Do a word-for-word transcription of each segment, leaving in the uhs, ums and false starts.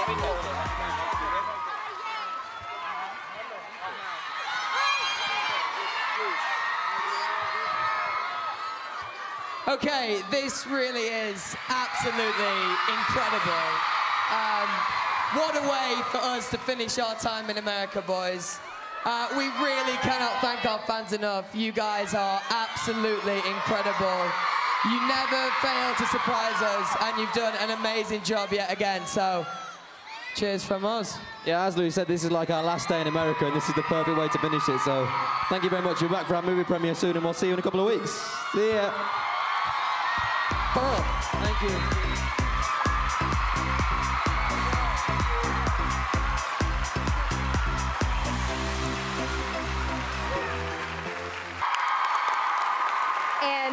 Okay, this really is absolutely incredible. Um, what a way for us to finish our time in America, boys. Uh, we really cannot thank our fans enough. You guys are absolutely incredible. You never fail to surprise us, and you've done an amazing job yet again, so cheers from us. Yeah, as Louis said, this is like our last day in America, and this is the perfect way to finish it, so thank you very much. We're back for our movie premiere soon, and we'll see you in a couple of weeks. See ya. Thank you. And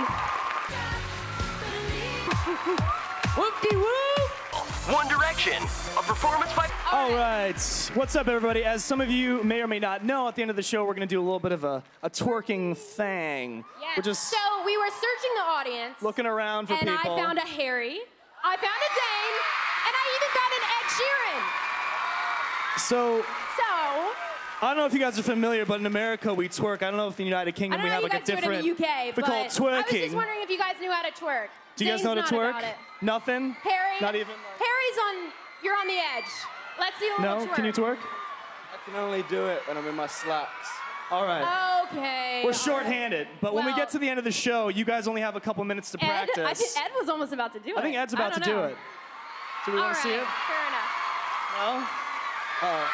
whoop-de-whoop! One Direction, a performance by... All right, what's up, everybody? As some of you may or may not know, at the end of the show, we're going to do a little bit of a, a twerking thing. Yeah. We're just so we were searching the audience. Looking around for and people. And I found a Harry. I found a Zayn. And I even got an Ed Sheeran. So... So... I don't know if you guys are familiar, but in America, we twerk. I don't know if in the United Kingdom we have like a different... I don't know if you guys do it in the U K, we call it twerking. I was just wondering if you guys knew how to twerk. Do you guys Zayn's know how to not twerk? about it. Nothing? Harry? Not even? Like... Harry's on... You're on the edge. Let's see a little No? twerk. Can you twerk? I can only do it when I'm in my slacks. All right. Okay. We're short-handed, but well, when we get to the end of the show, you guys only have a couple minutes to Ed, practice. I think Ed was almost about to do it. I think Ed's about to know. do it. Do we All want to right, see it? fair enough. No? Oh.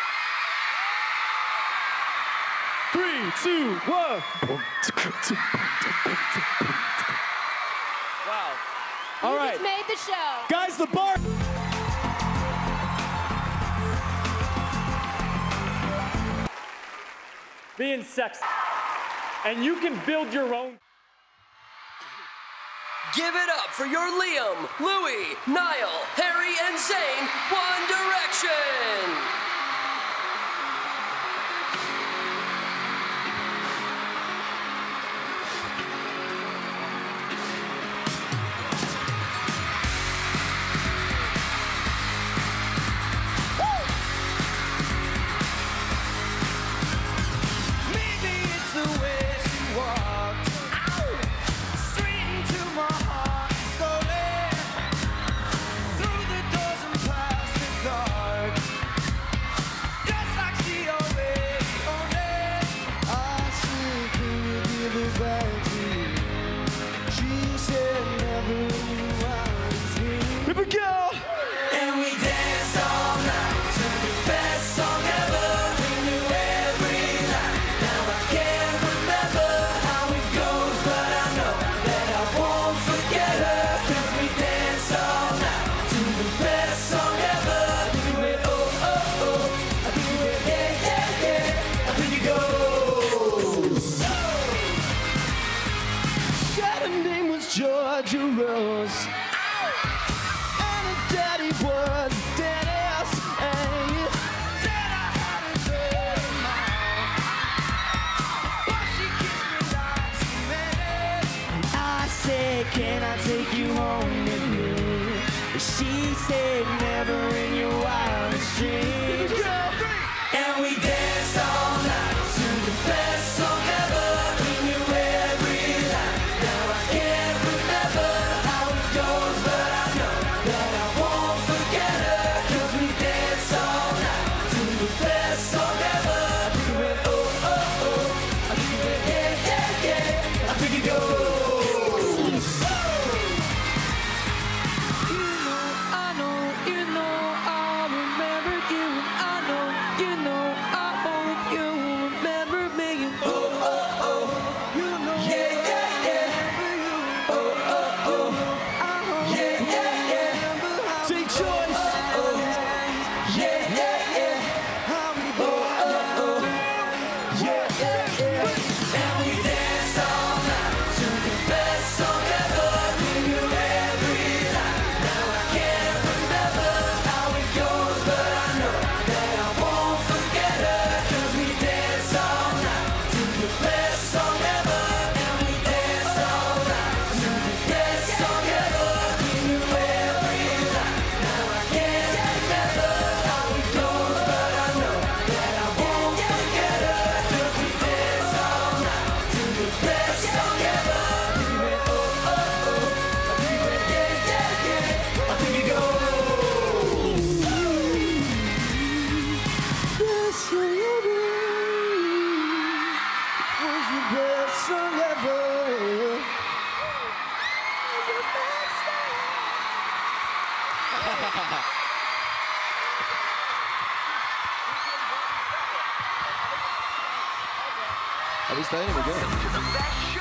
Three, two, one. Wow. All you right. just made the show. Guys, the bar. Being sexy. And you can build your own. Give it up for your Liam, Louis, Niall, Harry, and Zayn, One Direction! Here we go! And we danced all night to the best song ever. We knew every line. Now I can't remember how it goes, but I know that I won't forget her. 'Cause we danced all night to the best song ever. We went oh oh oh. I think we went yeah yeah yeah. I think it goes. Said her name was Georgia Rose. And her daddy was Dennis. And you said I had a dirty mouth. But she kissed me like she meant it. And I said, can I take you home with me? And she said, never in your wildest dreams. And we danced all night to the best song ever. We knew every line. Now I can't remember how it goes. Are we staying? Are we going?